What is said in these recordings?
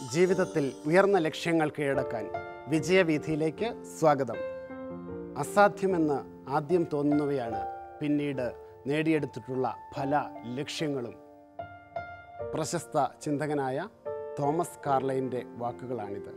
ജീവിതത്തിൽ ഉയർന്ന ലക്ഷ്യങ്ങൾ കീഴടക്കാൻ വിജയവീഥിയിലേക്ക് സ്വാഗതം. അസാധ്യമെന്ന് ആദ്യം തോന്നുന്നവയാണ് പിന്നീട് നേടിയെടുത്തിട്ടുള്ള പല ലക്ഷ്യങ്ങളും. പ്രശസ്ത ചിന്തകനായ തോമസ് കാർലൈൻ്റെ വാക്കുകളാണിത്.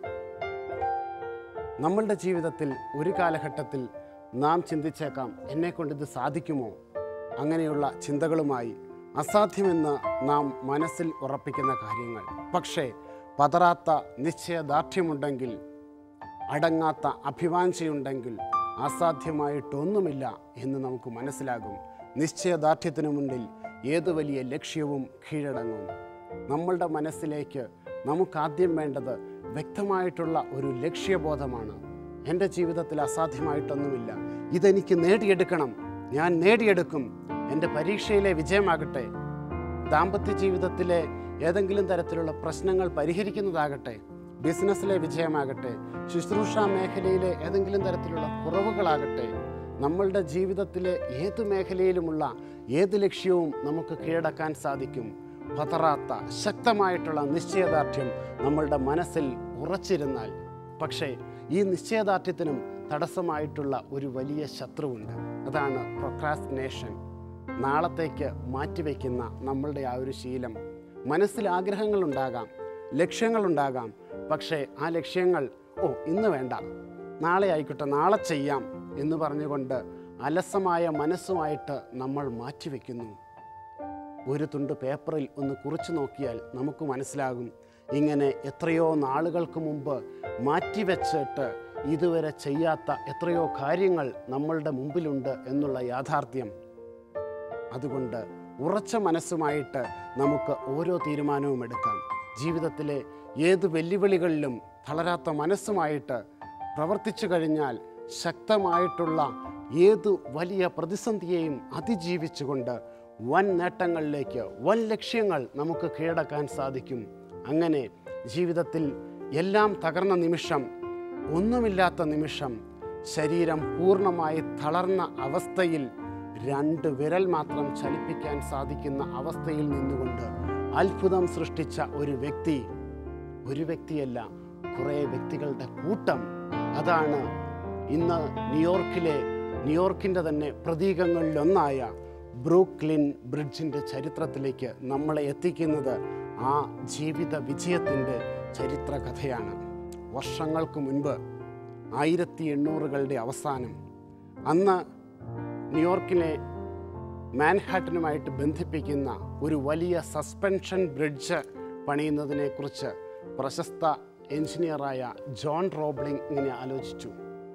നമ്മളുടെ ജീവിതത്തിൽ ഒരു കാലഘട്ടത്തിൽ നാം ചിന്തിച്ചേക്കാം, എന്നെക്കൊണ്ടിത് സാധിക്കുമോ? അങ്ങനെയുള്ള ചിന്തകളുമായി അസാധ്യമെന്ന് നാം മനസ്സിൽ ഉറപ്പിക്കുന്ന കാര്യങ്ങൾ. പക്ഷേ പതറാത്ത നിശ്ചയദാർഢ്യമുണ്ടെങ്കിൽ, അടങ്ങാത്ത അഭിവാഞ്ചയുണ്ടെങ്കിൽ അസാധ്യമായിട്ടൊന്നുമില്ല എന്ന് നമുക്ക് മനസ്സിലാകും. നിശ്ചയദാർഢ്യത്തിനു മുന്നിൽ ഏതു വലിയ ലക്ഷ്യവും കീഴടങ്ങും. നമ്മളുടെ മനസ്സിലേക്ക് നമുക്കാദ്യം വേണ്ടത് വ്യക്തമായിട്ടുള്ള ഒരു ലക്ഷ്യബോധമാണ്. എൻ്റെ ജീവിതത്തിൽ അസാധ്യമായിട്ടൊന്നുമില്ല, ഇതെനിക്ക് നേടിയെടുക്കണം, ഞാൻ നേടിയെടുക്കും. എൻ്റെ പരീക്ഷയിലെ വിജയമാകട്ടെ, ദാമ്പത്യ ജീവിതത്തിലെ ഏതെങ്കിലും തരത്തിലുള്ള പ്രശ്നങ്ങൾ പരിഹരിക്കുന്നതാകട്ടെ, ബിസിനസ്സിലെ വിജയമാകട്ടെ, ശുശ്രൂഷ മേഖലയിലെ ഏതെങ്കിലും തരത്തിലുള്ള കുറവുകളാകട്ടെ, നമ്മളുടെ ജീവിതത്തിലെ ഏത് മേഖലയിലുമുള്ള ഏത് ലക്ഷ്യവും നമുക്ക് കീഴടക്കാൻ സാധിക്കും. പതറാത്ത ശക്തമായിട്ടുള്ള നിശ്ചയദാർഢ്യം നമ്മളുടെ മനസ്സിൽ ഉറച്ചിരുന്നാൽ. പക്ഷേ ഈ നിശ്ചയദാർഢ്യത്തിനും തടസ്സമായിട്ടുള്ള ഒരു വലിയ ശത്രുവുണ്ട്. അതാണ് പ്രൊക്രാസ്റ്റിനേഷൻ. നാളത്തേക്ക് മാറ്റിവെക്കുന്ന നമ്മളുടെ ആ ഒരു ശീലം. മനസ്സിൽ ആഗ്രഹങ്ങളുണ്ടാകാം, ലക്ഷ്യങ്ങളുണ്ടാകാം. പക്ഷേ ആ ലക്ഷ്യങ്ങൾ ഇന്ന് വേണ്ട, നാളെ ആയിക്കോട്ടെ, നാളെ ചെയ്യാം എന്ന് പറഞ്ഞുകൊണ്ട് അലസമായ മനസ്സുമായിട്ട് നമ്മൾ മാറ്റിവെക്കുന്നു. ഒരു തുണ്ട് പേപ്പറിൽ ഒന്ന് കുറിച്ചു നോക്കിയാൽ നമുക്ക് മനസ്സിലാകും, ഇങ്ങനെ എത്രയോ നാളുകൾക്ക് മുമ്പ് മാറ്റിവെച്ചിട്ട് ഇതുവരെ ചെയ്യാത്ത എത്രയോ കാര്യങ്ങൾ നമ്മളുടെ മുമ്പിലുണ്ട് എന്നുള്ള യാഥാർത്ഥ്യം. അതുകൊണ്ട് ഉറച്ച മനസ്സുമായിട്ട് നമുക്ക് ഓരോ തീരുമാനവും എടുക്കാം. ജീവിതത്തിലെ ഏത് വെല്ലുവിളികളിലും തളരാത്ത മനസ്സുമായിട്ട് പ്രവർത്തിച്ചു കഴിഞ്ഞാൽ ശക്തമായിട്ടുള്ള ഏതു വലിയ പ്രതിസന്ധിയെയും അതിജീവിച്ചുകൊണ്ട് വൻ നേട്ടങ്ങളിലേക്ക്, വൻ ലക്ഷ്യങ്ങൾ നമുക്ക് കീഴടക്കാൻ സാധിക്കും. അങ്ങനെ ജീവിതത്തിൽ എല്ലാം തകർന്ന നിമിഷം, ഒന്നുമില്ലാത്ത നിമിഷം, ശരീരം പൂർണ്ണമായി തളർന്ന അവസ്ഥയിൽ 2 വിരൽ മാത്രം ചലിപ്പിക്കാൻ സാധിക്കുന്ന അവസ്ഥയിൽ നിന്നുകൊണ്ട് അത്ഭുതം സൃഷ്ടിച്ച ഒരു വ്യക്തിയല്ല, കുറേ വ്യക്തികളുടെ കൂട്ടം. അതാണ് ഇന്ന് ന്യൂയോർക്കിൻ്റെ തന്നെ പ്രതീകങ്ങളിലൊന്നായ ബ്രൂക്ലിൻ ബ്രിഡ്ജിൻ്റെ ചരിത്രത്തിലേക്ക് നമ്മളെ എത്തിക്കുന്നത്. ആ ജീവിത വിജയത്തിൻ്റെ ചരിത്രകഥയാണ്. വർഷങ്ങൾക്ക് മുൻപ് 1800കളുടെ അവസാനം, അന്ന് ന്യൂയോർക്കിലെ മാൻഹാട്ടനുമായിട്ട് ബന്ധിപ്പിക്കുന്ന ഒരു വലിയ സസ്പെൻഷൻ ബ്രിഡ്ജ് പണിയുന്നതിനെക്കുറിച്ച് പ്രശസ്ത എഞ്ചിനീയറായ ജോൺ റോബ്ലിംഗ് ഇങ്ങനെ ആലോചിച്ചു.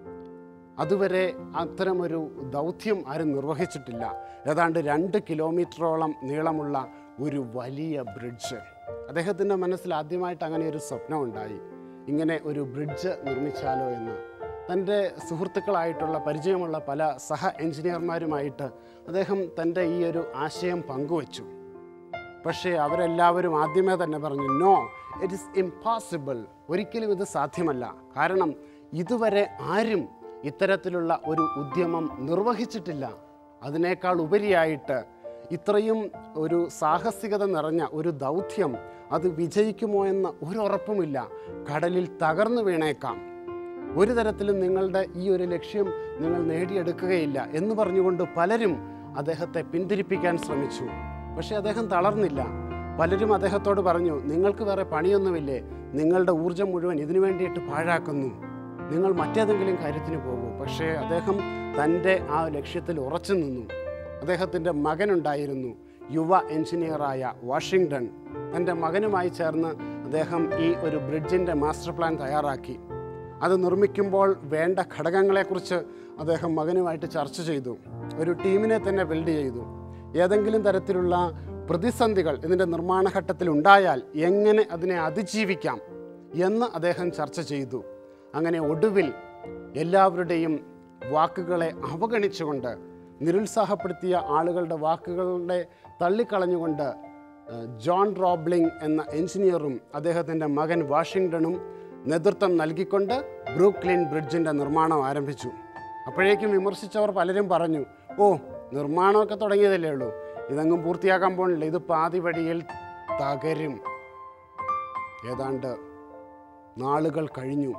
അതുവരെ അത്തരമൊരു ദൗത്യം ആരും നിർവഹിച്ചിട്ടില്ല. ഏതാണ്ട് 2 കിലോമീറ്ററോളം നീളമുള്ള ഒരു വലിയ ബ്രിഡ്ജ്. അദ്ദേഹത്തിൻ്റെ മനസ്സിൽ ആദ്യമായിട്ട് അങ്ങനെ ഒരു സ്വപ്നം ഉണ്ടായി, ഇങ്ങനെ ഒരു ബ്രിഡ്ജ് നിർമ്മിച്ചാലോ എന്ന്. തൻ്റെ സുഹൃത്തുക്കളായിട്ടുള്ള പരിചയമുള്ള പല സഹ എഞ്ചിനീയർമാരുമായിട്ട് അദ്ദേഹം തൻ്റെ ഈ ഒരു ആശയം പങ്കുവച്ചു. പക്ഷേ അവരെല്ലാവരും ആദ്യമേ തന്നെ പറഞ്ഞു, നോ, ഇറ്റ് ഈസ് ഇംപോസിബിൾ, ഒരിക്കലും ഇത് സാധ്യമല്ല. കാരണം ഇതുവരെ ആരും ഇത്തരത്തിലുള്ള ഒരു ഉദ്യമം നിർവഹിച്ചിട്ടില്ല. അതിനേക്കാൾ ഉപരിയായിട്ട് ഇത്രയും ഒരു സാഹസികത നിറഞ്ഞ ഒരു ദൗത്യം അത് വിജയിക്കുമോ എന്ന ഒരു ഉറപ്പുമില്ല. കടലിൽ തകർന്നു വീണേക്കാം, ഒരു തരത്തിലും നിങ്ങളുടെ ഈ ഒരു ലക്ഷ്യം നിങ്ങൾ നേടിയെടുക്കുകയില്ല എന്ന് പറഞ്ഞുകൊണ്ട് പലരും അദ്ദേഹത്തെ പിന്തിരിപ്പിക്കാൻ ശ്രമിച്ചു. പക്ഷേ അദ്ദേഹം തളർന്നില്ല. പലരും അദ്ദേഹത്തോട് പറഞ്ഞു, നിങ്ങൾക്ക് വേറെ പണിയൊന്നുമില്ലേ, നിങ്ങളുടെ ഊർജം മുഴുവൻ ഇതിനു വേണ്ടിയിട്ട് പാഴാക്കുന്നു, നിങ്ങൾ മറ്റേതെങ്കിലും കാര്യത്തിന് പോകൂ. പക്ഷേ അദ്ദേഹം തൻ്റെ ആ ലക്ഷ്യത്തിൽ ഉറച്ചു നിന്നു. അദ്ദേഹത്തിൻ്റെ മകനുണ്ടായിരുന്നു, യുവ എഞ്ചിനീയറായ വാഷിങ്ടൺ. തൻ്റെ മകനുമായി ചേർന്ന് അദ്ദേഹം ഈ ഒരു ബ്രിഡ്ജിൻ്റെ മാസ്റ്റർ പ്ലാൻ തയ്യാറാക്കി. അത് നിർമ്മിക്കുമ്പോൾ വേണ്ട ഘടകങ്ങളെക്കുറിച്ച് അദ്ദേഹം മകനുമായിട്ട് ചർച്ച ചെയ്തു. ഒരു ടീമിനെ തന്നെ ബിൽഡ് ചെയ്തു. ഏതെങ്കിലും തരത്തിലുള്ള പ്രതിസന്ധികൾ ഇതിൻ്റെ നിർമ്മാണ ഘട്ടത്തിൽ ഉണ്ടായാൽ എങ്ങനെ അതിനെ അതിജീവിക്കാം എന്ന് അദ്ദേഹം ചർച്ച ചെയ്തു. അങ്ങനെ ഒടുവിൽ എല്ലാവരുടെയും വാക്കുകളെ അവഗണിച്ചുകൊണ്ട്, നിരുത്സാഹപ്പെടുത്തിയ ആളുകളുടെ വാക്കുകളുടെ തള്ളിക്കളഞ്ഞുകൊണ്ട് ജോൺ റോബ്ലിംഗ് എന്ന എഞ്ചിനീയറും അദ്ദേഹത്തിൻ്റെ മകൻ വാഷിങ്ടണും നേതൃത്വം നൽകിക്കൊണ്ട് ബ്രൂക്ലിൻ ബ്രിഡ്ജിൻ്റെ നിർമ്മാണം ആരംഭിച്ചു. അപ്പോഴേക്കും വിമർശിച്ചവർ പലരും പറഞ്ഞു, നിർമ്മാണമൊക്കെ തുടങ്ങിയതല്ലേ ഉള്ളൂ, ഇതെങ്ങും പൂർത്തിയാക്കാൻ പോകണില്ല, ഇത് പാതി വഴിയിൽ തകരും. ഏതാണ്ട് നാളുകൾ കഴിഞ്ഞു.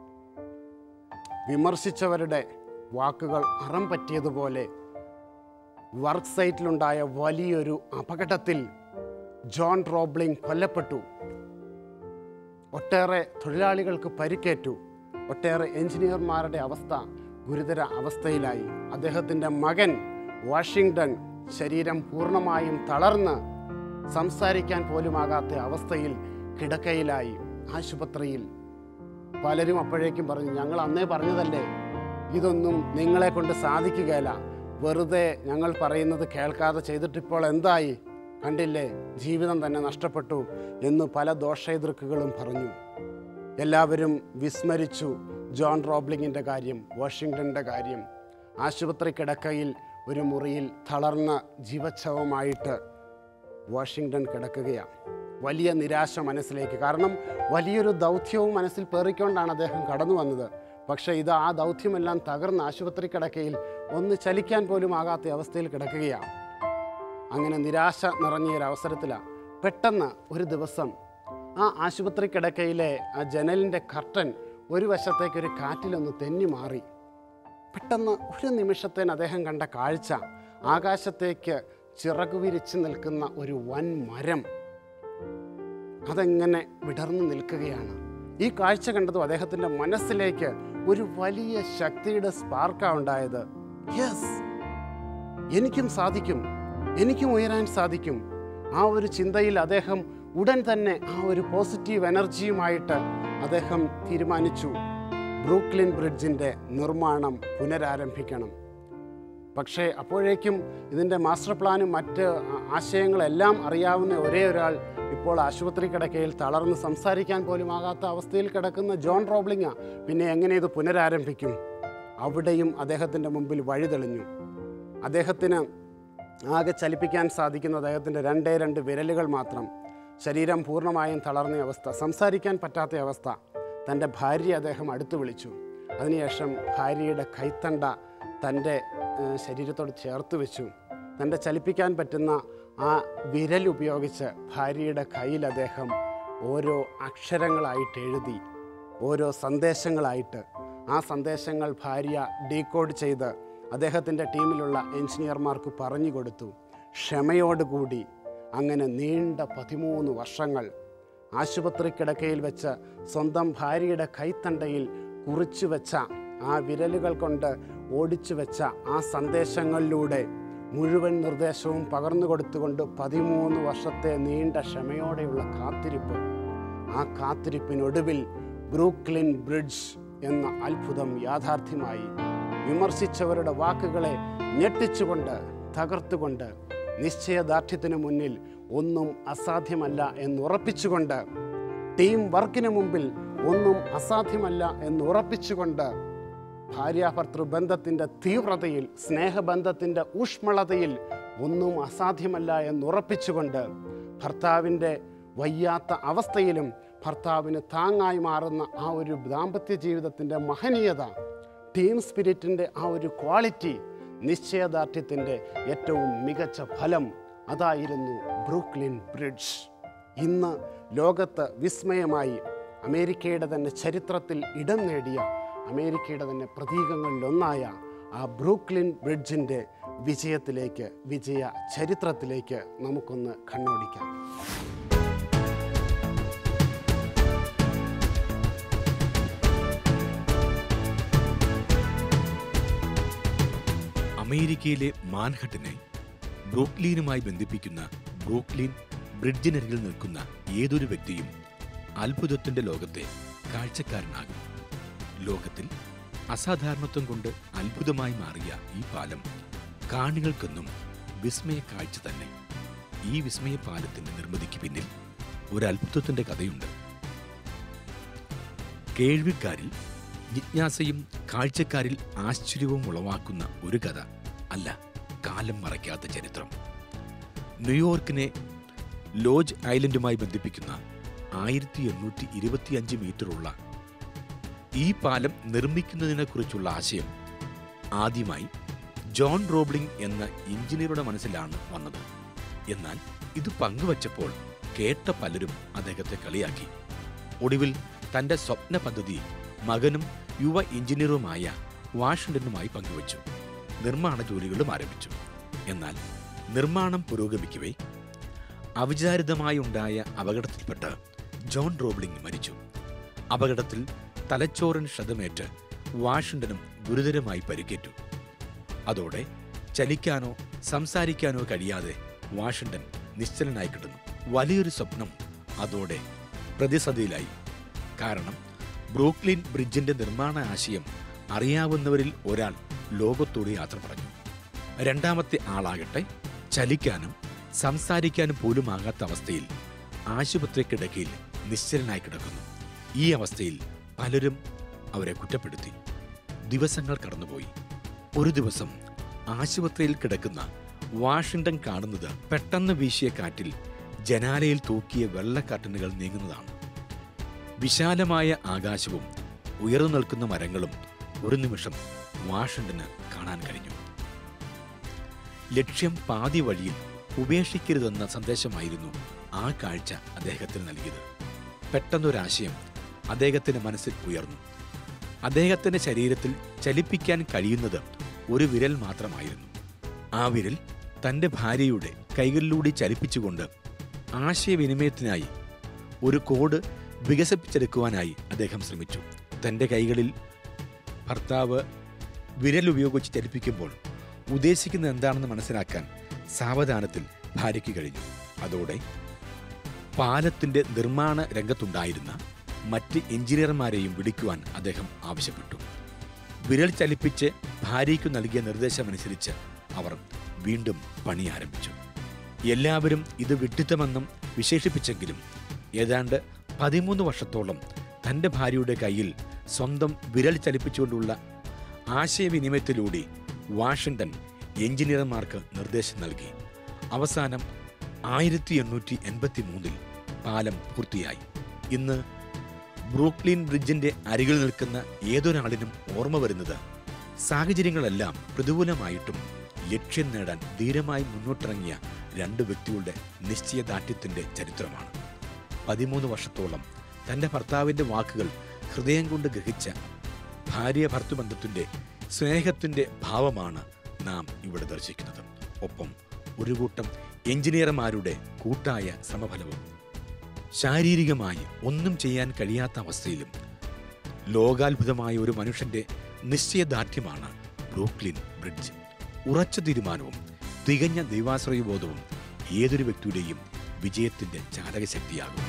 വിമർശിച്ചവരുടെ വാക്കുകൾ അറം പറ്റിയതുപോലെ വർക്ക് സൈറ്റിലുണ്ടായ വലിയൊരു അപകടത്തിൽ ജോൺ റോബ്ലിംഗ് കൊല്ലപ്പെട്ടു. ഒട്ടേറെ തൊഴിലാളികൾക്ക് പരിക്കേറ്റു. ഒട്ടേറെ എഞ്ചിനീയർമാരുടെ അവസ്ഥ ഗുരുതര അവസ്ഥയിലായി. അദ്ദേഹത്തിൻ്റെ മകൻ വാഷിങ്ടൺ ശരീരം പൂർണ്ണമായും തളർന്ന് സംസാരിക്കാൻ പോലുമാകാത്ത അവസ്ഥയിൽ കിടക്കയിലായി ആശുപത്രിയിൽ. പലരും അപ്പോഴേക്കും പറഞ്ഞു, ഞങ്ങൾ അന്നേ പറഞ്ഞതല്ലേ, ഇതൊന്നും നിങ്ങളെ കൊണ്ട് സാധിക്കുകയില്ല, വെറുതെ ഞങ്ങൾ പറയുന്നത് കേൾക്കാതെ ചെയ്തിട്ടിപ്പോൾ എന്തായി, കണ്ടില്ലേ, ജീവിതം തന്നെ നഷ്ടപ്പെട്ടു എന്ന് പല ദോഷെതിർക്കുകളും പറഞ്ഞു. എല്ലാവരും വിസ്മരിച്ചു ജോൺ റോബ്ലിങ്ങിൻ്റെ കാര്യം, വാഷിങ്ടൻ്റെ കാര്യം. ആശുപത്രി കിടക്കയിൽ ഒരു മുറിയിൽ തളർന്ന ജീവച്ഛവമായിട്ട് വാഷിങ്ടൺ കിടക്കുകയാണ്. വലിയ നിരാശ മനസ്സിലേക്ക്. കാരണം വലിയൊരു ദൗത്യവും മനസ്സിൽ പേറിക്കൊണ്ടാണ് അദ്ദേഹം കടന്നു വന്നത്. പക്ഷേ ഇത് ആ ദൗത്യമെല്ലാം തകർന്ന് ആശുപത്രി കിടക്കയിൽ ഒന്ന് ചലിക്കാൻ പോലും ആകാത്ത അവസ്ഥയിൽ കിടക്കുകയാണ്. അങ്ങനെ നിരാശ നിറഞ്ഞ ഒരു അവസരത്തിലാണ് പെട്ടെന്ന് ഒരു ദിവസം ആ ആശുപത്രി കിടക്കയിലെ ആ ജനലിൻ്റെ കർട്ടൻ ഒരു വശത്തേക്കൊരു കാറ്റിലൊന്ന് തെന്നി മാറി. പെട്ടെന്ന് ഒരു നിമിഷത്തേന് അദ്ദേഹം കണ്ട കാഴ്ച, ആകാശത്തേക്ക് ചിറകു വിരിച്ച് നിൽക്കുന്ന ഒരു വൻ മരം അതെങ്ങനെ വിടർന്നു നിൽക്കുകയാണ്. ഈ കാഴ്ച കണ്ടതും അദ്ദേഹത്തിൻ്റെ മനസ്സിലേക്ക് ഒരു വലിയ ശക്തിയുടെ സ്പാർക്കാണ് ഉണ്ടായത്. യെസ്, എനിക്കും സാധിക്കും, എനിക്കും ഉയരാൻ സാധിക്കും. ആ ഒരു ചിന്തയിൽ അദ്ദേഹം ഉടൻ തന്നെ ആ ഒരു പോസിറ്റീവ് എനർജിയുമായിട്ട് അദ്ദേഹം തീരുമാനിച്ചു, ബ്രൂക്ലിൻ ബ്രിഡ്ജിൻ്റെ നിർമ്മാണം പുനരാരംഭിക്കണം. പക്ഷേ അപ്പോഴേക്കും ഇതിൻ്റെ മാസ്റ്റർ പ്ലാനും മറ്റ് ആശയങ്ങളെല്ലാം അറിയാവുന്ന ഒരേ ഒരാൾ ഇപ്പോൾ ആശുപത്രി കിടക്കയിൽ തളർന്ന് സംസാരിക്കാൻ പോലും ആകാത്ത അവസ്ഥയിൽ കിടക്കുന്ന ജോൺ റോബ്ലിംഗ്. പിന്നെ എങ്ങനെ ഇത് പുനരാരംഭിക്കും? അവിടെയും അദ്ദേഹത്തിൻ്റെ മുമ്പിൽ വഴി തെളിഞ്ഞു. അദ്ദേഹത്തിന് ആകെ ചലിപ്പിക്കാൻ സാധിക്കുന്ന അദ്ദേഹത്തിൻ്റെ രണ്ട് വിരലുകൾ മാത്രം. ശരീരം പൂർണ്ണമായും തളർന്ന അവസ്ഥ, സംസാരിക്കാൻ പറ്റാത്ത അവസ്ഥ. തൻ്റെ ഭാര്യയെ അദ്ദേഹം അടുത്ത് വിളിച്ചു. അതിനുശേഷം ഭാര്യയുടെ കൈത്തണ്ട തൻ്റെ ശരീരത്തോട് ചേർത്ത് വെച്ചു. തൻ്റെ ചലിപ്പിക്കാൻ പറ്റുന്ന ആ വിരൽ ഉപയോഗിച്ച് ഭാര്യയുടെ കയ്യിൽ അദ്ദേഹം ഓരോ അക്ഷരങ്ങളായിട്ട് എഴുതി, ഓരോ സന്ദേശങ്ങളായിട്ട്. ആ സന്ദേശങ്ങൾ ഭാര്യ ഡീകോഡ് ചെയ്ത് അദ്ദേഹത്തിൻ്റെ ടീമിലുള്ള എഞ്ചിനീയർമാർക്ക് പറഞ്ഞു കൊടുത്തു. ക്ഷമയോടുകൂടി അങ്ങനെ നീണ്ട 13 വർഷങ്ങൾ ആശുപത്രി കിടക്കയിൽ വെച്ച് സ്വന്തം ഭാര്യയുടെ കൈത്തണ്ടയിൽ കുറിച്ചു വെച്ച ആ വിരലുകൾ കൊണ്ട് ഓടിച്ചു വെച്ച ആ സന്ദേശങ്ങളിലൂടെ മുഴുവൻ നിർദ്ദേശവും പകർന്നു കൊടുത്തുകൊണ്ട് 13 വർഷത്തെ നീണ്ട ക്ഷമയോടെയുള്ള കാത്തിരിപ്പ്. ആ കാത്തിരിപ്പിനൊടുവിൽ ബ്രൂക്ലിൻ ബ്രിഡ്ജ് എന്ന അത്ഭുതം യാഥാർത്ഥ്യമായി. വിമർശിച്ചവരുടെ വാക്കുകളെ ഞെട്ടിച്ചുകൊണ്ട്, തകർത്തുകൊണ്ട്, നിശ്ചയദാർഢ്യത്തിനു മുന്നിൽ ഒന്നും അസാധ്യമല്ല എന്നുറപ്പിച്ചുകൊണ്ട്, ടീം വർക്കിന് മുമ്പിൽ ഒന്നും അസാധ്യമല്ല എന്നുറപ്പിച്ചുകൊണ്ട്, ഭാര്യാഭർത്തൃ ബന്ധത്തിൻ്റെ തീവ്രതയിൽ, സ്നേഹബന്ധത്തിൻ്റെ ഊഷ്മളതയിൽ ഒന്നും അസാധ്യമല്ല എന്നുറപ്പിച്ചുകൊണ്ട്, ഭർത്താവിൻ്റെ വയ്യാത്ത അവസ്ഥയിലും ഭർത്താവിന് താങ്ങായി മാറുന്ന ആ ഒരു ദാമ്പത്യ ജീവിതത്തിൻ്റെ മഹനീയത, ടീം സ്പിരിറ്റിൻ്റെ ആ ഒരു ക്വാളിറ്റി, നിശ്ചയദാർഢ്യത്തിൻ്റെ ഏറ്റവും മികച്ച ഫലം, അതായിരുന്നു ബ്രൂക്ലിൻ ബ്രിഡ്ജ്. ഇന്ന് ലോകത്ത് വിസ്മയമായി അമേരിക്കയുടെ തന്നെ ചരിത്രത്തിൽ ഇടം നേടിയ, അമേരിക്കയുടെ തന്നെ പ്രതീകങ്ങളിലൊന്നായ ആ ബ്രൂക്ലിൻ ബ്രിഡ്ജിൻ്റെ വിജയത്തിലേക്ക്, വിജയ ചരിത്രത്തിലേക്ക് നമുക്കൊന്ന് കണ്ണോടിക്കാം. അമേരിക്കയിലെ മാൻഹട്ടനെ ബ്രൂക്ലീനുമായി ബന്ധിപ്പിക്കുന്ന ബ്രൂക്ലിൻ ബ്രിഡ്ജിനരികിൽ നിൽക്കുന്ന ഏതൊരു വ്യക്തിയും അത്ഭുതത്തിന്റെ ലോകത്തെ കാഴ്ചക്കാരനാകും. ലോകത്തിൽ അസാധാരണത്വം കൊണ്ട് അത്ഭുതമായി മാറിയ ഈ പാലം കാണികൾക്കൊന്നും വിസ്മയ കാഴ്ച തന്നെ. ഈ വിസ്മയ പാലത്തിന്റെ നിർമ്മിതിക്ക് പിന്നിൽ ഒരു അത്ഭുതത്തിന്റെ കഥയുണ്ട്. കേൾവിക്കാരിൽ ജിജ്ഞാസയും കാഴ്ചക്കാരിൽ ആശ്ചര്യവും ഉളവാക്കുന്ന ഒരു കഥ അല്ല, കാലം മറയ്ക്കാത്ത ചരിത്രം. ന്യൂയോർക്കിനെ ലോജ് ഐലൻഡുമായി ബന്ധിപ്പിക്കുന്ന 1825 മീറ്ററുള്ള ഈ പാലം നിർമ്മിക്കുന്നതിനെക്കുറിച്ചുള്ള ആശയം ആദ്യമായി ജോൺ റോബ്ലിംഗ് എന്ന എഞ്ചിനീയറുടെ മനസ്സിലാണ് വന്നത്. എന്നാൽ ഇത് പങ്കുവച്ചപ്പോൾ കേട്ട പലരും അദ്ദേഹത്തെ കളിയാക്കി. ഒടുവിൽ തൻ്റെ സ്വപ്ന പദ്ധതി മകനും യുവ എഞ്ചിനീയറുമായ വാഷിംഗ്ടനുമായി പങ്കുവച്ചു. നിർമ്മാണ ജോലികളും ആരംഭിച്ചു. എന്നാൽ നിർമ്മാണം പുരോഗമിക്കവേ അവിചാരിതമായി ഉണ്ടായ അപകടത്തിൽപ്പെട്ട് ജോൺ റോബ്ലിംഗ് മരിച്ചു. അപകടത്തിൽ തലച്ചോറിന് ക്ഷതമേറ്റ് വാഷിംഗ്ടനും ഗുരുതരമായി പരിക്കേറ്റു. അതോടെ ചലിക്കാനോ സംസാരിക്കാനോ കഴിയാതെ വാഷിംഗ്ടൻ നിശ്ചലനായി കിടന്നു. വലിയൊരു സ്വപ്നം അതോടെ പ്രതിസന്ധിയിലായി. കാരണം ബ്രൂക്ലിൻ ബ്രിഡ്ജിന്റെ നിർമ്മാണ ആശയം അറിയാവുന്നവരിൽ ഒരാൾ ലോകത്തോട് യാത്ര പറഞ്ഞു. രണ്ടാമത്തെ ആളാകട്ടെ ചലിക്കാനും സംസാരിക്കാനും പോലും ആകാത്ത അവസ്ഥയിൽ ആശുപത്രി കിടക്കയിൽ നിശ്ചലനായി കിടക്കുന്നു. ഈ അവസ്ഥയിൽ പലരും അവരെ കുറ്റപ്പെടുത്തി. ദിവസങ്ങൾ കടന്നുപോയി. ഒരു ദിവസം ആശുപത്രിയിൽ കിടക്കുന്ന വാഷിംഗ്ടൺ കാണുന്നത് പെട്ടെന്ന് വീശിയ കാറ്റിൽ ജനാലയിൽ തൂക്കിയ വെള്ളക്കർട്ടനുകൾ നീങ്ങുന്നതാണ്. വിശാലമായ ആകാശവും ഉയർന്നു നിൽക്കുന്ന മരങ്ങളും ഒരു നിമിഷം വാഷിംഗ്ടന് കാണാൻ കഴിഞ്ഞു. ലക്ഷ്യം പാതി വഴിയിൽ ഉപേക്ഷിക്കരുതെന്ന സന്ദേശമായിരുന്നു ആ കാഴ്ച അദ്ദേഹത്തിന് നൽകിയത്. പെട്ടെന്നൊരാശയം അദ്ദേഹത്തിന്റെ മനസ്സിൽ ഉയർന്നു. അദ്ദേഹത്തിന്റെ ശരീരത്തിൽ ചലിപ്പിക്കാൻ കഴിയുന്നത് ഒരു വിരൽ മാത്രമായിരുന്നു. ആ വിരൽ തൻ്റെ ഭാര്യയുടെ കൈകളിലൂടെ ചലിപ്പിച്ചുകൊണ്ട് ആശയവിനിമയത്തിനായി ഒരു കോഡ് വികസിപ്പിച്ചെടുക്കുവാനായി അദ്ദേഹം ശ്രമിച്ചു. തൻ്റെ കൈകളിൽ ഭർത്താവ് വിരൽ ഉപയോഗിച്ച് ചലിപ്പിക്കുമ്പോൾ ഉദ്ദേശിക്കുന്നത് എന്താണെന്ന് മനസ്സിലാക്കാൻ സാവധാനത്തിൽ ഭാര്യയ്ക്ക് കഴിഞ്ഞു. അതോടെ പാലത്തിൻ്റെ നിർമ്മാണ രംഗത്തുണ്ടായിരുന്ന മറ്റ് എഞ്ചിനീയർമാരെയും വിളിക്കുവാൻ അദ്ദേഹം ആവശ്യപ്പെട്ടു. വിരൽ ചലിപ്പിച്ച് ഭാര്യയ്ക്കു നൽകിയ നിർദ്ദേശമനുസരിച്ച് അവർ വീണ്ടും പണി ആരംഭിച്ചു. എല്ലാവരും ഇത് വിഡ്ഢിത്തമെന്നും വിശേഷിപ്പിച്ചെങ്കിലും ഏതാണ്ട് 13 വർഷത്തോളം തൻ്റെ ഭാര്യയുടെ കയ്യിൽ സ്വന്തം വിരൽ ചലിപ്പിച്ചുകൊണ്ടുള്ള ആശയവിനിമയത്തിലൂടെ വാഷിംഗ്ടൺ എഞ്ചിനീയർമാർക്ക് നിർദ്ദേശം നൽകി. അവസാനം 1883 പാലം പൂർത്തിയായി. ഇന്ന് ബ്രൂക്ലിൻ ബ്രിഡ്ജിന്റെ അരികിൽ നിൽക്കുന്ന ഏതൊരാളിനും ഓർമ്മ വരുന്നത് സാഹചര്യങ്ങളെല്ലാം പ്രതികൂലമായിട്ടും ലക്ഷ്യം നേടാൻ ധീരമായി മുന്നോട്ടിറങ്ങിയ 2 വ്യക്തികളുടെ നിശ്ചയദാർഢ്യത്തിന്റെ ചരിത്രമാണ്. 13 വർഷത്തോളം തൻ്റെ ഭർത്താവിൻ്റെ വാക്കുകൾ ഹൃദയം കൊണ്ട് ഗ്രഹിച്ച ഭാര്യ ഭർത്തൃബന്ധത്തിൻ്റെ സ്നേഹത്തിൻ്റെ ഭാവമാണ് നാം ഇവിടെ ദർശിക്കുന്നത്. ഒപ്പം ഒരു കൂട്ടം എഞ്ചിനീയർമാരുടെ കൂട്ടായ ശ്രമഫലവും. ശാരീരികമായി ഒന്നും ചെയ്യാൻ കഴിയാത്ത അവസ്ഥയിലും ലോകാത്ഭുതമായ ഒരു മനുഷ്യന്റെ നിശ്ചയദാർഢ്യമാണ് ബ്രൂക്ലിൻ ബ്രിഡ്ജ്. ഉറച്ച തീരുമാനവും തികഞ്ഞ ദൈവാശ്രയബോധവും ഏതൊരു വ്യക്തിയുടെയും വിജയത്തിന്റെ ചാലകശക്തിയാകും.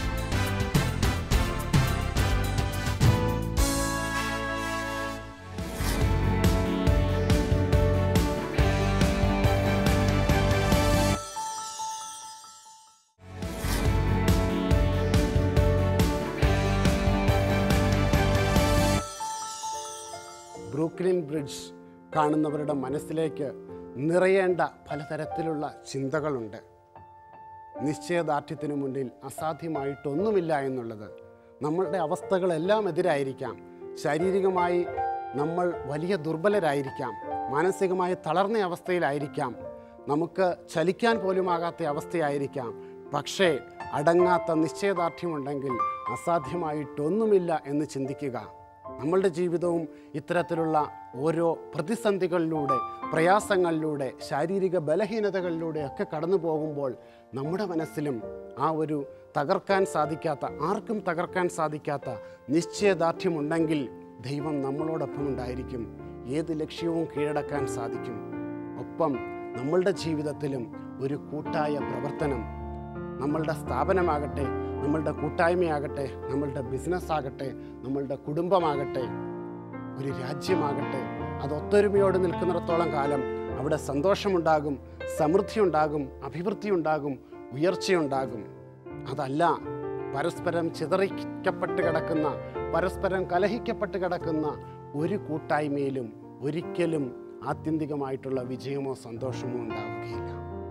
ബ്രൂക്ലിൻ ബ്രിഡ്ജ് കാണുന്നവരുടെ മനസ്സിലേക്ക് നിറയേണ്ട പലതരത്തിലുള്ള ചിന്തകളുണ്ട്. നിശ്ചയദാർഢ്യത്തിനു മുന്നിൽ അസാധ്യമായിട്ടൊന്നുമില്ല എന്നുള്ളത്. നമ്മളുടെ അവസ്ഥകളെല്ലാം എതിരായിരിക്കാം. ശാരീരികമായി നമ്മൾ വലിയ ദുർബലരായിരിക്കാം. മാനസികമായി തളർന്ന അവസ്ഥയിലായിരിക്കാം. നമുക്ക് ചലിക്കാൻ പോലുമാകാത്ത അവസ്ഥയായിരിക്കാം. പക്ഷേ അടങ്ങാത്ത നിശ്ചയദാർഢ്യമുണ്ടെങ്കിൽ അസാധ്യമായിട്ടൊന്നുമില്ല എന്ന് ചിന്തിക്കുക. നമ്മളുടെ ജീവിതവും ഇത്തരത്തിലുള്ള ഓരോ പ്രതിസന്ധികളിലൂടെ, പ്രയാസങ്ങളിലൂടെ, ശാരീരിക ബലഹീനതകളിലൂടെ ഒക്കെ കടന്നു പോകുമ്പോൾ നമ്മുടെ മനസ്സിലും ആ ഒരു തകർക്കാൻ സാധിക്കാത്ത, ആർക്കും തകർക്കാൻ സാധിക്കാത്ത നിശ്ചയദാർഢ്യമുണ്ടെങ്കിൽ ദൈവം നമ്മളോടൊപ്പം ഉണ്ടായിരിക്കും. ഏത് ലക്ഷ്യവും കീഴടക്കാൻ സാധിക്കും. ഒപ്പം നമ്മളുടെ ജീവിതത്തിലും ഒരു കൂട്ടായ പ്രവർത്തനം, നമ്മളുടെ സ്ഥാപനമാകട്ടെ, നമ്മളുടെ കൂട്ടായ്മയാകട്ടെ, നമ്മളുടെ ബിസിനസ്സാകട്ടെ, നമ്മളുടെ കുടുംബമാകട്ടെ, ഒരു രാജ്യമാകട്ടെ, അത് ഒത്തൊരുമയോട് നിൽക്കുന്നിടത്തോളം കാലം അവിടെ സന്തോഷമുണ്ടാകും, സമൃദ്ധി ഉണ്ടാകും, അഭിവൃദ്ധി ഉണ്ടാകും, ഉയർച്ചയുണ്ടാകും. അതല്ല പരസ്പരം ചിതറിക്കപ്പെട്ട് കിടക്കുന്ന, പരസ്പരം കലഹിക്കപ്പെട്ട് കിടക്കുന്ന ഒരു കൂട്ടായ്മയിലും ഒരിക്കലും ആത്യന്തികമായിട്ടുള്ള വിജയമോ സന്തോഷമോ ഉണ്ടാവുകയില്ല.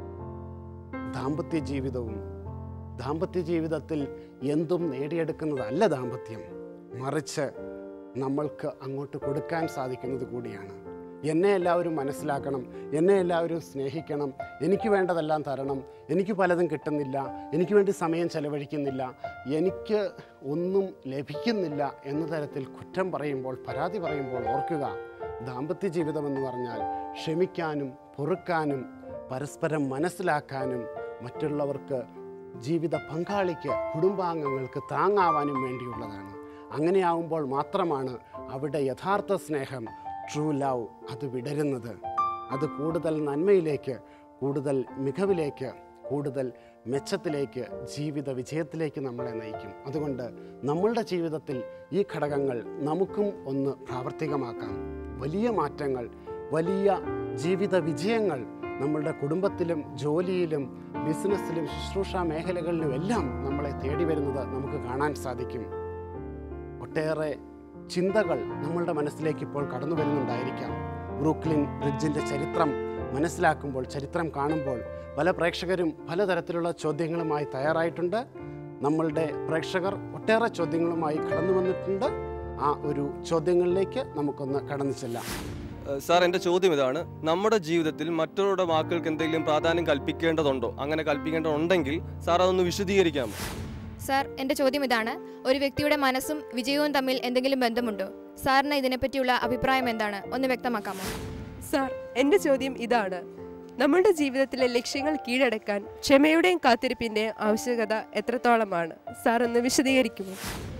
ദാമ്പത്യ ജീവിതത്തിൽ എന്തും നേടിയെടുക്കുന്നതല്ല ദാമ്പത്യം, മറിച്ച് നമ്മൾക്ക് അങ്ങോട്ട് കൊടുക്കാൻ സാധിക്കുന്നത് കൂടിയാണ്. എന്നെ എല്ലാവരും മനസ്സിലാക്കണം, എന്നെ എല്ലാവരും സ്നേഹിക്കണം, എനിക്ക് വേണ്ടതെല്ലാം തരണം, എനിക്ക് പലതും കിട്ടുന്നില്ല, എനിക്ക് വേണ്ടി സമയം ചെലവഴിക്കുന്നില്ല, എനിക്ക് ഒന്നും ലഭിക്കുന്നില്ല എന്ന തരത്തിൽ കുറ്റം പറയുമ്പോൾ, പരാതി പറയുമ്പോൾ ഓർക്കുക, ദാമ്പത്യ ജീവിതമെന്ന് പറഞ്ഞാൽ ക്ഷമിക്കാനും പൊറുക്കാനും പരസ്പരം മനസ്സിലാക്കാനും മറ്റുള്ളവർക്ക്, ജീവിത പങ്കാളിക്ക്, കുടുംബാംഗങ്ങൾക്ക് താങ്ങാവാനും വേണ്ടിയുള്ളതാണ്. അങ്ങനെയാവുമ്പോൾ മാത്രമാണ് അവിടെ യഥാർത്ഥ സ്നേഹം, ട്രൂ ലവ്, അത് വിടരുന്നത്. അത് കൂടുതൽ നന്മയിലേക്ക്, കൂടുതൽ മികവിലേക്ക്, കൂടുതൽ മെച്ചത്തിലേക്ക്, ജീവിത വിജയത്തിലേക്ക് നമ്മളെ നയിക്കും. അതുകൊണ്ട് നമ്മളുടെ ജീവിതത്തിൽ ഈ ഘടകങ്ങൾ നമുക്കും ഒന്ന് പ്രാവർത്തികമാക്കാം. വലിയ മാറ്റങ്ങൾ, വലിയ ജീവിത വിജയങ്ങൾ നമ്മളുടെ കുടുംബത്തിലും ജോലിയിലും ബിസിനസ്സിലും ശുശ്രൂഷ മേഖലകളിലും എല്ലാം നമ്മളെ തേടി വരുന്നത് നമുക്ക് കാണാൻ സാധിക്കും. ഒട്ടേറെ ചിന്തകൾ നമ്മളുടെ മനസ്സിലേക്ക് ഇപ്പോൾ കടന്നു വരുന്നുണ്ടായിരിക്കാം. ബ്രൂക്ലിൻ ബ്രിഡ്ജിൻ്റെ ചരിത്രം മനസ്സിലാക്കുമ്പോൾ, ചരിത്രം കാണുമ്പോൾ പല പ്രേക്ഷകരും പലതരത്തിലുള്ള ചോദ്യങ്ങളുമായി തയ്യാറായിട്ടുണ്ട്. നമ്മളുടെ പ്രേക്ഷകർ ഒട്ടേറെ ചോദ്യങ്ങളുമായി കടന്നു വന്നിട്ടുണ്ട്. ആ ഒരു ചോദ്യങ്ങളിലേക്ക് നമുക്കൊന്ന് കടന്നു ചെല്ലാം. സാർ, എൻ്റെ ചോദ്യം ഇതാണ്. നമ്മുടെ ജീവിതത്തിൽ മറ്റുള്ളവരുടെ വാക്കുകൾക്ക് എന്തെങ്കിലും പ്രാധാന്യം കൽപ്പിക്കേണ്ടതുണ്ടോ? അങ്ങനെ കൽപ്പിക്കേണ്ടതുണ്ടെങ്കിൽ സാർ അതൊന്ന് വിശദീകരിക്കാമോ? സാർ, എൻ്റെ ചോദ്യം ഇതാണ്. ഒരു വ്യക്തിയുടെ മനസ്സും വിജയവും തമ്മിൽ എന്തെങ്കിലും ബന്ധമുണ്ടോ? സാറിന് ഇതിനെപ്പറ്റിയുള്ള അഭിപ്രായം എന്താണ്? ഒന്ന് വ്യക്തമാക്കാമോ? സാർ, എൻ്റെ ചോദ്യം ഇതാണ്. നമ്മളുടെ ജീവിതത്തിലെ ലക്ഷ്യങ്ങൾ കീഴടക്കാൻ ക്ഷമയുടെയും കാത്തിരിപ്പിൻ്റെയും ആവശ്യകത എത്രത്തോളമാണ്? സാർ ഒന്ന് വിശദീകരിക്കുമോ?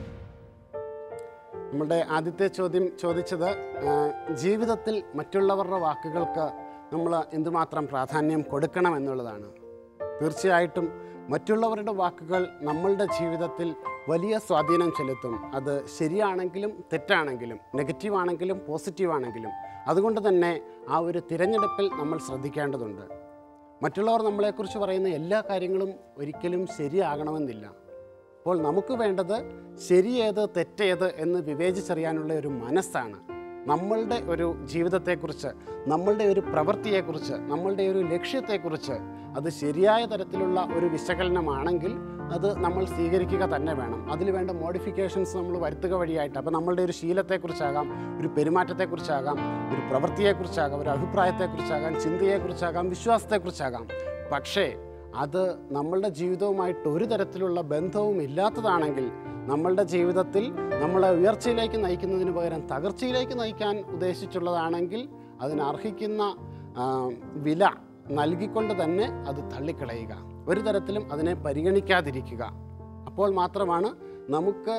നമ്മുടെ ആദ്യത്തെ ചോദ്യം ചോദിച്ചത് ജീവിതത്തിൽ മറ്റുള്ളവരുടെ വാക്കുകൾക്ക് നമ്മൾ എന്തുമാത്രം പ്രാധാന്യം കൊടുക്കണം എന്നുള്ളതാണ്. തീർച്ചയായിട്ടും മറ്റുള്ളവരുടെ വാക്കുകൾ നമ്മളുടെ ജീവിതത്തിൽ വലിയ സ്വാധീനം ചെലുത്തും. അത് ശരിയാണെങ്കിലും തെറ്റാണെങ്കിലും, നെഗറ്റീവ് ആണെങ്കിലും പോസിറ്റീവ് ആണെങ്കിലും. അതുകൊണ്ട് തന്നെ ആ ഒരു തിരഞ്ഞെടുപ്പിൽ നമ്മൾ ശ്രദ്ധിക്കേണ്ടതുണ്ട്. മറ്റുള്ളവർ നമ്മളെക്കുറിച്ച് പറയുന്ന എല്ലാ കാര്യങ്ങളും ഒരിക്കലും ശരിയാകണമെന്നില്ല. അപ്പോൾ നമുക്ക് വേണ്ടത് ശരിയേത് തെറ്റേത് എന്ന് വിവേചിച്ചറിയാനുള്ള ഒരു മനസ്സാണ്. നമ്മളുടെ ഒരു ജീവിതത്തെക്കുറിച്ച്, നമ്മളുടെ ഒരു പ്രവൃത്തിയെക്കുറിച്ച്, നമ്മളുടെ ഒരു ലക്ഷ്യത്തെക്കുറിച്ച് അത് ശരിയായ തരത്തിലുള്ള ഒരു വിശകലനമാണെങ്കിൽ അത് നമ്മൾ സ്വീകരിക്കുക തന്നെ വേണം. അതിൽ വേണ്ട മോഡിഫിക്കേഷൻസ് നമ്മൾ വരുത്തുക വഴിയായിട്ട്, അപ്പോൾ നമ്മളുടെ ഒരു ശീലത്തെക്കുറിച്ചാകാം, ഒരു പെരുമാറ്റത്തെക്കുറിച്ചാകാം, ഒരു പ്രവൃത്തിയെക്കുറിച്ചാകാം, ഒരു അഭിപ്രായത്തെക്കുറിച്ചാകാം, ചിന്തയെക്കുറിച്ചാകാം, വിശ്വാസത്തെക്കുറിച്ചാകാം. പക്ഷേ അത് നമ്മളുടെ ജീവിതവുമായിട്ട് ഒരു തരത്തിലുള്ള ബന്ധവും ഇല്ലാത്തതാണെങ്കിൽ, നമ്മളുടെ ജീവിതത്തിൽ നമ്മളെ ഉയർച്ചയിലേക്ക് നയിക്കുന്നതിന് പകരം തകർച്ചയിലേക്ക് നയിക്കാൻ ഉദ്ദേശിച്ചുള്ളതാണെങ്കിൽ അതിനർഹിക്കുന്ന വില നൽകിക്കൊണ്ട് തന്നെ അത് തള്ളിക്കളയുക. ഒരു തരത്തിലും അതിനെ പരിഗണിക്കാതിരിക്കുക. അപ്പോൾ മാത്രമാണ് നമുക്ക്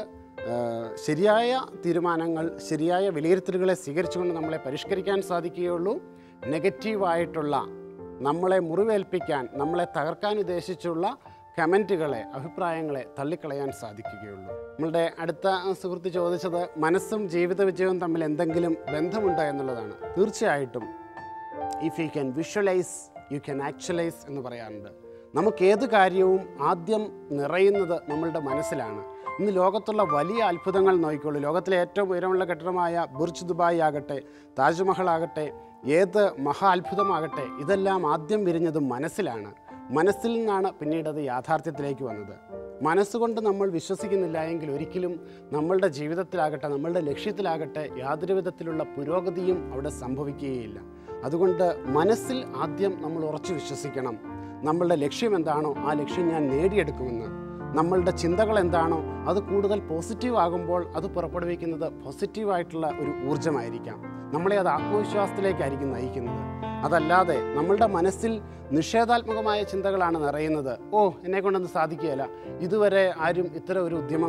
ശരിയായ തീരുമാനങ്ങൾ, ശരിയായ വിലയിരുത്തലുകളെ സ്വീകരിച്ചുകൊണ്ട് നമ്മളെ പരിഷ്കരിക്കാൻ സാധിക്കുകയുള്ളൂ. നെഗറ്റീവായിട്ടുള്ള, നമ്മളെ മുറിവേൽപ്പിക്കാൻ, നമ്മളെ തകർക്കാൻ ഉദ്ദേശിച്ചുള്ള കമൻറ്റുകളെ, അഭിപ്രായങ്ങളെ തള്ളിക്കളയാൻ സാധിക്കുകയുള്ളൂ. നമ്മളുടെ അടുത്ത സുഹൃത്ത് ചോദിച്ചത് മനസ്സും ജീവിത വിജയവും തമ്മിൽ എന്തെങ്കിലും ബന്ധമുണ്ടോ എന്നുള്ളതാണ്. തീർച്ചയായിട്ടും if you can visualise you can actualise എന്ന് പറയാറുണ്ട്. നമുക്കേത് കാര്യവും ആദ്യം നിറയുന്നത് നമ്മളുടെ മനസ്സിലാണ്. ഇന്ന് ലോകത്തുള്ള വലിയ അത്ഭുതങ്ങൾ നോക്കിക്കോളൂ. ലോകത്തിലെ ഏറ്റവും ഉയരമുള്ള കെട്ടിടമായ ബുർജ് ദുബായ് ആകട്ടെ, താജ്മഹൽ ആകട്ടെ, ഏത് മഹാ അത്ഭുതമാകട്ടെ, ഇതെല്ലാം ആദ്യം വിരിഞ്ഞത് മനസ്സിലാണ്. മനസ്സിൽ നിന്നാണ് പിന്നീട് അത് യാഥാർത്ഥ്യത്തിലേക്ക് വന്നത്. മനസ്സുകൊണ്ട് നമ്മൾ വിശ്വസിക്കുന്നില്ല എങ്കിൽ ഒരിക്കലും നമ്മളുടെ ജീവിതത്തിലാകട്ടെ, നമ്മളുടെ ലക്ഷ്യത്തിലാകട്ടെ യാതൊരു വിധത്തിലുള്ള പുരോഗതിയും അവിടെ സംഭവിക്കുകയില്ല. അതുകൊണ്ട് മനസ്സിൽ ആദ്യം നമ്മൾ ഉറച്ചു വിശ്വസിക്കണം. നമ്മളുടെ ലക്ഷ്യം എന്താണോ ആ ലക്ഷ്യം ഞാൻ നേടിയെടുക്കുമെന്ന്. നമ്മളുടെ ചിന്തകൾ എന്താണോ അത് കൂടുതൽ പോസിറ്റീവ് ആകുമ്പോൾ അത് പുറപ്പെടുവിക്കുന്നത് പോസിറ്റീവായിട്ടുള്ള ഒരു ഊർജ്ജമായിരിക്കാം. നമ്മളെ അത് ആത്മവിശ്വാസത്തിലേക്കായിരിക്കും നയിക്കുന്നത്. അതല്ലാതെ നമ്മളുടെ മനസ്സിൽ നിഷേധാത്മകമായ ചിന്തകളാണ് നിറയുന്നത്. എന്നെ കൊണ്ടൊന്നും സാധിക്കുകയില്ല, ഇതുവരെ ആരും ഇത്തരം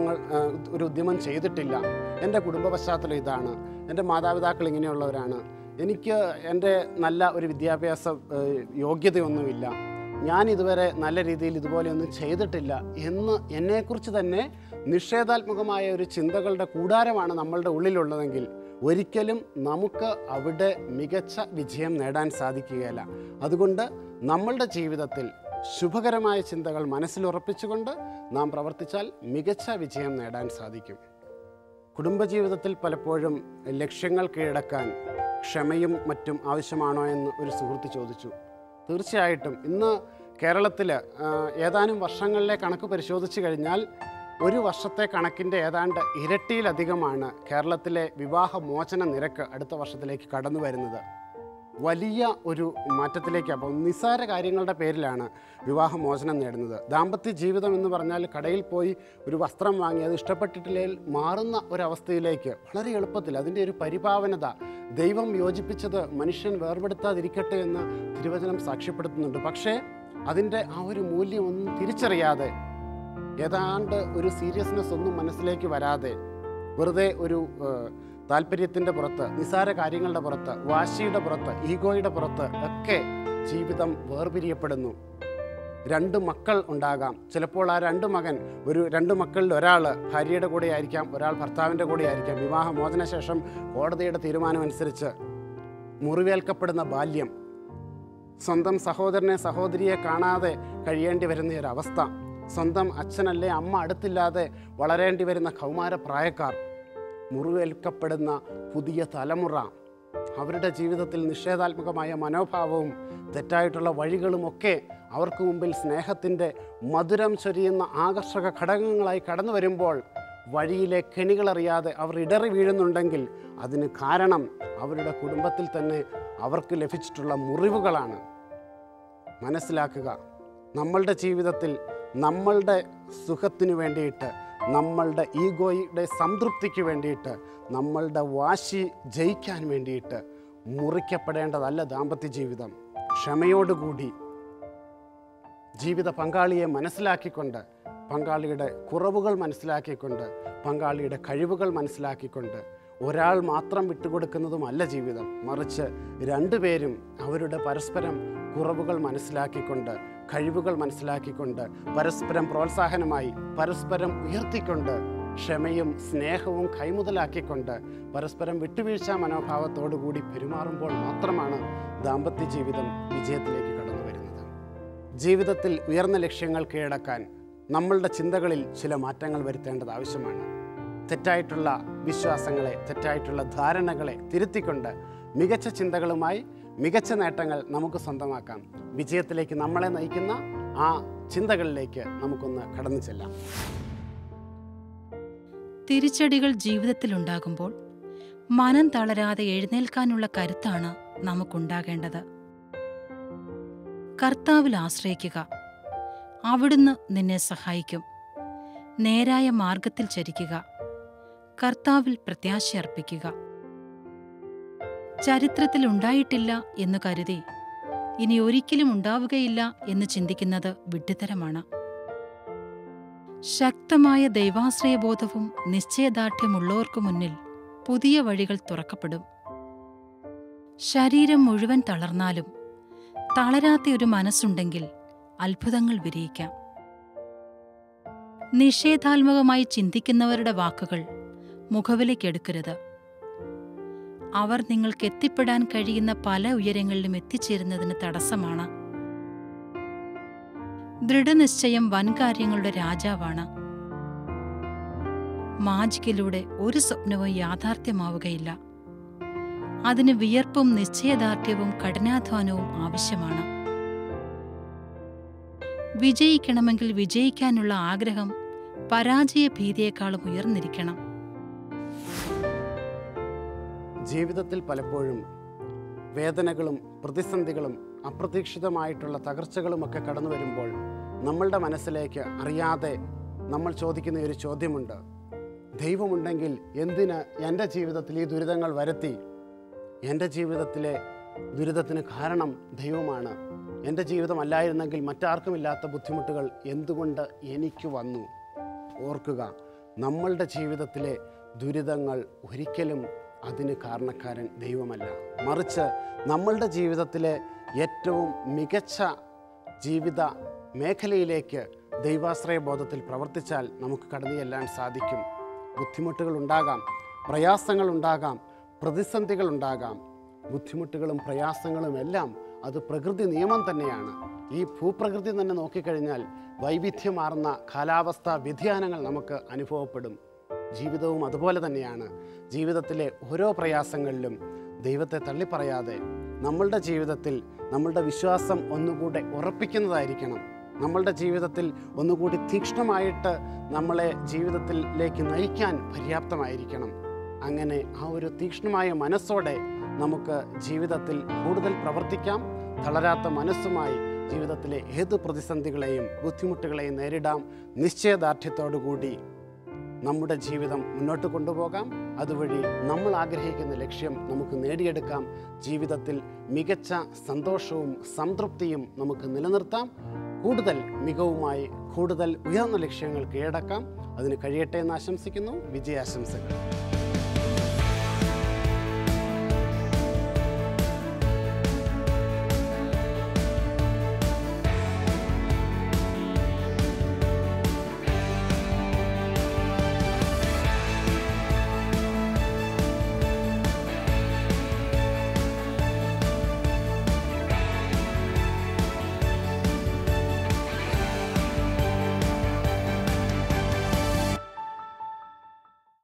ഒരു ഉദ്യമം ചെയ്തിട്ടില്ല, എൻ്റെ കുടുംബ പശ്ചാത്തലം ഇതാണ്, എൻ്റെ മാതാപിതാക്കൾ ഇങ്ങനെയുള്ളവരാണ്, എനിക്ക് എൻ്റെ നല്ല ഒരു വിദ്യാഭ്യാസ യോഗ്യതയൊന്നുമില്ല, ഞാൻ ഇതുവരെ നല്ല രീതിയിൽ ഇതുപോലെയൊന്നും ചെയ്തിട്ടില്ല എന്ന് എന്നെക്കുറിച്ച് തന്നെ നിഷേധാത്മകമായ ഒരു ചിന്തകളുടെ കൂടാരമാണ് നമ്മളുടെ ഉള്ളിലുള്ളതെങ്കിൽ ഒരിക്കലും നമുക്ക് അവിടെ മികച്ച വിജയം നേടാൻ സാധിക്കുകയില്ല. അതുകൊണ്ട് നമ്മളുടെ ജീവിതത്തിൽ ശുഭകരമായ ചിന്തകൾ മനസ്സിലുറപ്പിച്ചുകൊണ്ട് നാം പ്രവർത്തിച്ചാൽ മികച്ച വിജയം നേടാൻ സാധിക്കും. കുടുംബജീവിതത്തിൽ പലപ്പോഴും ലക്ഷ്യങ്ങൾ കീഴടക്കാൻ ക്ഷമയും മറ്റും ആവശ്യമാണോ എന്ന് ഒരു സുഹൃത്ത് ചോദിച്ചു. തീർച്ചയായിട്ടും ഇന്ന് കേരളത്തിൽ ഏതാനും വർഷങ്ങളിലെ കണക്ക് പരിശോധിച്ച് കഴിഞ്ഞാൽ ഒരു വർഷത്തെ കണക്കിൻ്റെ ഏതാണ്ട് ഇരട്ടിയിലധികമാണ് കേരളത്തിലെ വിവാഹമോചന നിരക്ക് അടുത്ത വർഷത്തിലേക്ക് കടന്നു വരുന്നത്. വലിയ ഒരു മാറ്റത്തിലേക്കാണ് പോകുന്നത്. നിസ്സാര കാര്യങ്ങളുടെ പേരിലാണ് വിവാഹമോചനം നേടുന്നത്. ദാമ്പത്യ ജീവിതം എന്ന് പറഞ്ഞാൽ കടയിൽ പോയി ഒരു വസ്ത്രം വാങ്ങി അത് ഇഷ്ടപ്പെട്ടിട്ടില്ലെങ്കിൽ മാറുന്ന ഒരവസ്ഥയിലേക്ക് വളരെ എളുപ്പത്തിൽ അതിൻ്റെ ഒരു പരിപാവനത ദൈവം യോജിപ്പിച്ചത് മനുഷ്യൻ വേർപെടുത്താതിരിക്കട്ടെ എന്ന് തിരുവചനം സാക്ഷ്യപ്പെടുത്തുന്നുണ്ട്. പക്ഷേ അതിൻ്റെ ആ ഒരു മൂല്യം ഒന്നും തിരിച്ചറിയാതെ, ഏതാണ്ട് ഒരു സീരിയസ്നെസ് ഒന്നും മനസ്സിലേക്ക് വരാതെ, വെറുതെ ഒരു താല്പര്യത്തിൻ്റെ പുറത്ത്, നിസാര കാര്യങ്ങളുടെ പുറത്ത്, വാശിയുടെ പുറത്ത്, ഈഗോയുടെ പുറത്ത് ഒക്കെ ജീവിതം വേർപിരിയപ്പെടുന്നു. 2 മക്കൾ ഉണ്ടാകാം. ചിലപ്പോൾ ആ 2 മക്കളിൽ ഒരാൾ ഭാര്യയുടെ കൂടെ ആയിരിക്കാം, ഒരാൾ ഭർത്താവിൻ്റെ കൂടെ ആയിരിക്കാം. വിവാഹമോചന ശേഷം കോടതിയുടെ തീരുമാനമനുസരിച്ച് മുറിവേൽക്കപ്പെടുന്ന ബാല്യം, സ്വന്തം സഹോദരനെ സഹോദരിയെ കാണാതെ കഴിയേണ്ടി വരുന്ന ഒരവസ്ഥ, സ്വന്തം അച്ഛനല്ലേ അമ്മ അടുത്തില്ലാതെ വളരേണ്ടി വരുന്ന കൗമാരപ്രായക്കാർ, മുറിവേൽക്കപ്പെടുന്ന പുതിയ തലമുറ, അവരുടെ ജീവിതത്തിൽ നിഷേധാത്മകമായ മനോഭാവവും തെറ്റായിട്ടുള്ള വഴികളുമൊക്കെ അവർക്ക് മുമ്പിൽ സ്നേഹത്തിൻ്റെ മധുരം ചൊരിയുന്ന ആകർഷക ഘടകങ്ങളായി കടന്നു വരുമ്പോൾ വഴിയിലെ കെണികളറിയാതെ അവർ ഇടറി വീഴുന്നുണ്ടെങ്കിൽ അതിന് കാരണം അവരുടെ കുടുംബത്തിൽ തന്നെ അവർക്ക് ലഭിച്ചിട്ടുള്ള മുറിവുകളാണ്. മനസ്സിലാക്കുക, നമ്മളുടെ ജീവിതത്തിൽ നമ്മളുടെ സുഖത്തിനു വേണ്ടിയിട്ട്, നമ്മളുടെ ഈഗോയുടെ സംതൃപ്തിക്ക് വേണ്ടിയിട്ട്, നമ്മളുടെ വാശി ജയിക്കാൻ വേണ്ടിയിട്ട് മുറിക്കപ്പെടേണ്ടതല്ല ദാമ്പത്യ ജീവിതം. ക്ഷമയോടുകൂടി ജീവിത പങ്കാളിയെ മനസ്സിലാക്കിക്കൊണ്ട്, പങ്കാളിയുടെ കുറവുകൾ മനസ്സിലാക്കിക്കൊണ്ട്, പങ്കാളിയുടെ കഴിവുകൾ മനസ്സിലാക്കിക്കൊണ്ട് ഒരാൾ മാത്രം വിട്ടുകൊടുക്കുന്നതുമല്ല ജീവിതം. മറിച്ച് 2 പേരും അവരുടെ പരസ്പരം കുറവുകൾ മനസ്സിലാക്കിക്കൊണ്ട്, കഴിവുകൾ മനസ്സിലാക്കിക്കൊണ്ട്, പരസ്പരം പ്രോത്സാഹനമായി, പരസ്പരം ഉയർത്തിക്കൊണ്ട്, ക്ഷമയും സ്നേഹവും കൈമുതലാക്കിക്കൊണ്ട്, പരസ്പരം വിട്ടുവീഴ്ച മനോഭാവത്തോടു കൂടി പെരുമാറുമ്പോൾ മാത്രമാണ് ദാമ്പത്യ ജീവിതം വിജയത്തിലേക്ക് കടന്നു വരുന്നത്. ജീവിതത്തിൽ ഉയർന്ന ലക്ഷ്യങ്ങൾ കീഴടക്കാൻ നമ്മളുടെ ചിന്തകളിൽ ചില മാറ്റങ്ങൾ വരുത്തേണ്ടത് ആവശ്യമാണ്. തെറ്റായിട്ടുള്ള വിശ്വാസങ്ങളെ, തെറ്റായിട്ടുള്ള ധാരണകളെ തിരുത്തിക്കൊണ്ട് മികച്ച ചിന്തകളുമായി മികച്ച നേട്ടങ്ങൾ നമുക്ക് സ്വന്തമാക്കാം. വിജയത്തിലേക്ക് നമ്മളെ നയിക്കുന്ന ആ ചിന്തകളിലേക്ക് നമുക്കൊന്ന് കടന്നു ചെല്ലാം. തിരിച്ചടികൾ ജീവിതത്തിലുണ്ടാകുമ്പോൾ മനം തളരാതെ എഴുന്നേൽക്കാനുള്ള കരുത്താണ് നമുക്കുണ്ടാകേണ്ടത്. കർത്താവിൽ ആശ്രയിക്കുക. അവിടുന്ന് നിന്നെ സഹായിക്കും. നേരായ മാർഗത്തിൽ ചരിക്കുക. കർത്താവിൽ പ്രത്യാശയർപ്പിക്കുക. ചരിത്രത്തിൽ ഉണ്ടായിട്ടില്ല എന്ന് കരുതി ഇനി ഒരിക്കലും ഉണ്ടാവുകയില്ല എന്ന് ചിന്തിക്കുന്നത് വിഡ്ഢിത്തരമാണ്. ശക്തമായ ദൈവാശ്രയബോധവും നിശ്ചയദാർഢ്യമുള്ളവർക്കു മുന്നിൽ പുതിയ വഴികൾ തുറക്കപ്പെടും. ശരീരം മുഴുവൻ തളർന്നാലും തളരാത്ത ഒരു മനസ്സുണ്ടെങ്കിൽ അത്ഭുതങ്ങൾ വിരിയിക്കാം. നിഷേധാത്മകമായി ചിന്തിക്കുന്നവരുടെ വാക്കുകൾ മുഖവിലയ്ക്കെടുക്കരുത്. അവർ നിങ്ങൾക്ക് എത്തിപ്പെടാൻ കഴിയുന്ന പല ഉയരങ്ങളിലും എത്തിച്ചേരുന്നതിന് തടസ്സമാണ്. ദൃഢനിശ്ചയം വൻകാര്യങ്ങളുടെ രാജാവാണ്. മാജിക്കിലൂടെ ഒരു സ്വപ്നവും യാഥാർത്ഥ്യമാവുകയില്ല. അതിന് വിയർപ്പും നിശ്ചയദാർഢ്യവും കഠിനാധ്വാനവും ആവശ്യമാണ്. വിജയിക്കണമെങ്കിൽ വിജയിക്കാനുള്ള ആഗ്രഹം പരാജയ ഭീതിയേക്കാളും ഉയർന്നിരിക്കണം. ജീവിതത്തിൽ പലപ്പോഴും വേദനകളും പ്രതിസന്ധികളും അപ്രതീക്ഷിതമായിട്ടുള്ള തകർച്ചകളുമൊക്കെ കടന്നു വരുമ്പോൾ നമ്മളുടെ മനസ്സിലേക്ക് അറിയാതെ നമ്മൾ ചോദിക്കുന്ന ഒരു ചോദ്യമുണ്ട്: ദൈവമുണ്ടെങ്കിൽ എന്തിന് എൻ്റെ ജീവിതത്തിൽ ഈ ദുരിതങ്ങൾ വരുത്തി? എൻ്റെ ജീവിതത്തിലെ ദുരിതത്തിന് കാരണം ദൈവമാണ്. എൻ്റെ ജീവിതമല്ലായിരുന്നെങ്കിൽ മറ്റാർക്കുമില്ലാത്ത ബുദ്ധിമുട്ടുകൾ എന്തുകൊണ്ട് എനിക്ക് വന്നു? ഓർക്കുക, നമ്മളുടെ ജീവിതത്തിലെ ദുരിതങ്ങൾ ഒരിക്കലും അതിന് കാരണക്കാരൻ ദൈവമല്ല. മറിച്ച് നമ്മളുടെ ജീവിതത്തിലെ ഏറ്റവും മികച്ച ജീവിത മേഖലയിലേക്ക് ദൈവാശ്രയ ബോധത്തിൽ പ്രവർത്തിച്ചാൽ നമുക്ക് കടന്നു ചെല്ലാൻ സാധിക്കും. ബുദ്ധിമുട്ടുകളുണ്ടാകാം, പ്രയാസങ്ങളുണ്ടാകാം, പ്രതിസന്ധികളുണ്ടാകാം. ബുദ്ധിമുട്ടുകളും പ്രയാസങ്ങളും എല്ലാം അത് പ്രകൃതി നിയമം തന്നെയാണ്. ഈ ഭൂപ്രകൃതി തന്നെ നോക്കിക്കഴിഞ്ഞാൽ വൈവിധ്യമാർന്ന കാലാവസ്ഥാ വ്യതിയാനങ്ങൾ നമുക്ക് അനുഭവപ്പെടും. ജീവിതവും അതുപോലെ തന്നെയാണ്. ജീവിതത്തിലെ ഓരോ പ്രയാസങ്ങളിലും ദൈവത്തെ തള്ളിപ്പറയാതെ നമ്മളുടെ ജീവിതത്തിൽ നമ്മളുടെ വിശ്വാസം ഒന്നുകൂടെ ഉറപ്പിക്കുന്നതായിരിക്കണം. നമ്മളുടെ ജീവിതത്തിൽ ഒന്നുകൂടി തീക്ഷ്ണമായിട്ട് നമ്മളെ ജീവിതത്തിലേക്ക് നയിക്കാൻ പര്യാപ്തമായിരിക്കണം. അങ്ങനെ ആ ഒരു തീക്ഷ്ണമായ മനസ്സോടെ നമുക്ക് ജീവിതത്തിൽ കൂടുതൽ പ്രവർത്തിക്കാം. തളരാത്ത മനസ്സുമായി ജീവിതത്തിലെ ഏത് പ്രതിസന്ധികളെയും ബുദ്ധിമുട്ടുകളെയും നേരിടാം. നിശ്ചയദാർഢ്യത്തോടുകൂടി നമ്മുടെ ജീവിതം മുന്നോട്ട് കൊണ്ടുപോകാം. അതുവഴി നമ്മൾ ആഗ്രഹിക്കുന്ന ലക്ഷ്യം നമുക്ക് നേടിയെടുക്കാം. ജീവിതത്തിൽ മികച്ച സന്തോഷവും സംതൃപ്തിയും നമുക്ക് നിലനിർത്താം. കൂടുതൽ മികവുമായി കൂടുതൽ ഉയർന്ന ലക്ഷ്യങ്ങൾ കീഴടക്കാം. അതിന് കഴിയട്ടെ എന്ന് ആശംസിക്കുന്നു. വിജയാശംസകൾ.